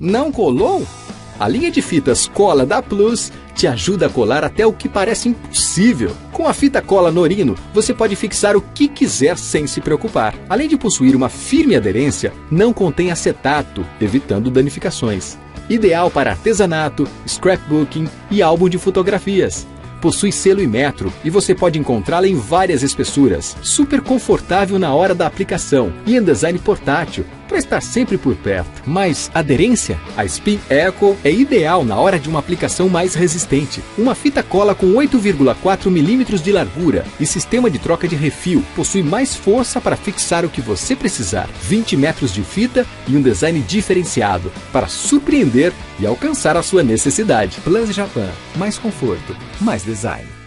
Não colou? A linha de fitas Cola da Plus te ajuda a colar até o que parece impossível. Com a fita cola Norino, você pode fixar o que quiser sem se preocupar. Além de possuir uma firme aderência, não contém acetato, evitando danificações. Ideal para artesanato, scrapbooking e álbum de fotografias. Possui selo Inmetro e você pode encontrá-la em várias espessuras. Super confortável na hora da aplicação e em design portátil, para estar sempre por perto. Mas aderência? A Spin Eco é ideal na hora de uma aplicação mais resistente. Uma fita cola com 8,4 mm de largura e sistema de troca de refil. Possui mais força para fixar o que você precisar. 20 metros de fita e um design diferenciado para surpreender e alcançar a sua necessidade. Plus Japan. Mais conforto, mais design.